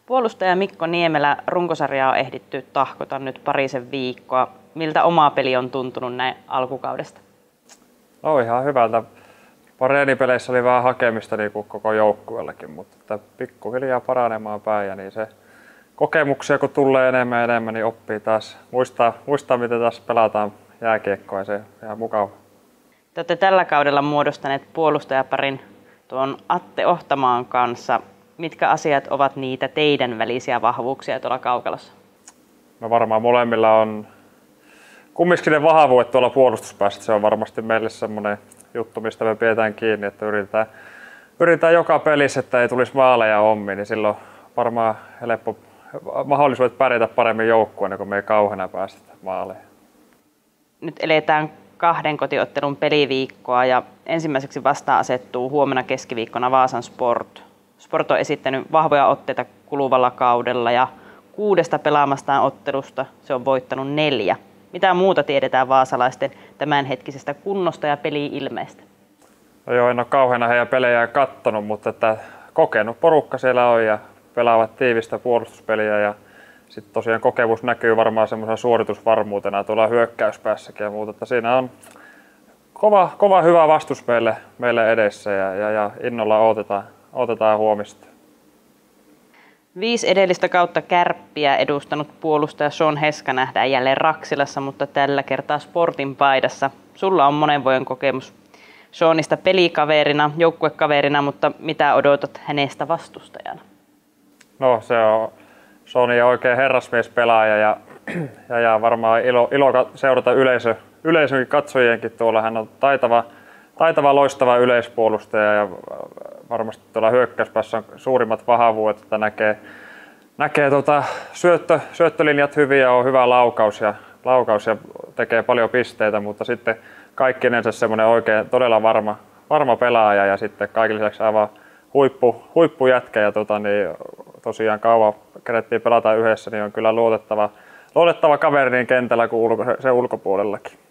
Puolustaja Mikko Niemelä, runkosarjaa on ehditty tahkota nyt parisen viikkoa. Miltä oma peli on tuntunut näin alkukaudesta? No ihan hyvältä. Areenipeleissä oli vähän hakemista niin kuin koko joukkueellakin, mutta pikkuhiljaa paranemaan päin ja niin se kokemuksia kun tulee enemmän ja enemmän, niin oppii taas muistaa miten taas pelataan jääkiekkoa ja se ihan mukava. Te olette tällä kaudella muodostaneet puolustajaparin tuon Atte Ohtamaan kanssa. Mitkä asiat ovat niitä teidän välisiä vahvuuksia tuolla kaukalossa? No varmaan molemmilla on kumminkin ne vahvuudet tuolla puolustuspäässä. Se on varmasti meille semmoinen juttu, mistä me pidetään kiinni, että yritetään joka pelissä, että ei tulisi maaleja ommiin, niin silloin varmaan helppo mahdollisuudet pärjätä paremmin joukkueena, kun me ei kauheena päästä maaleihin. Nyt eletään 2 kotiottelun peliviikkoa ja ensimmäiseksi vastaan asettuu huomenna keskiviikkona Vaasan Sport. Sport on esittänyt vahvoja otteita kuluvalla kaudella ja 6 pelaamastaan ottelusta se on voittanut 4. Mitä muuta tiedetään vaasalaisten tämänhetkisestä kunnosta ja peli-ilmeestä? No joo, en ole kauheena heidän pelejään kattonut, mutta että kokenut porukka siellä on ja pelaavat tiivistä puolustuspeliä ja sitten tosiaan kokemus näkyy varmaan semmoisena suoritusvarmuutena tuolla hyökkäyspäässäkin ja muuta, että siinä on kova hyvä vastus meille edessä ja innolla odotetaan huomista. 5 edellistä kautta Kärppiä edustanut puolustaja Sean Heska nähdään jälleen Raksilassa, mutta tällä kertaa Sportin paidassa. Sulla on monen vuoden kokemus Seanista pelikaverina, joukkuekaverina, mutta mitä odotat hänestä vastustajana? No Sean on oikein herrasmiespelaaja ja varmaan ilo seurata yleisönkin katsojienkin tuolla. Hän on taitava loistava yleispuolustaja ja varmasti tuolla hyökkäyspäässä on suurimmat vahvuudet, että näkee syöttölinjat hyvin ja on hyvä laukaus ja tekee paljon pisteitä, mutta sitten kaikkinensa semmoinen oikein todella varma pelaaja ja sitten kaiken lisäksi aivan huippujätkä ja niin tosiaan kauan kerettiin pelata yhdessä, niin on kyllä luotettava kaveri niin kentällä kuin sen ulkopuolellakin.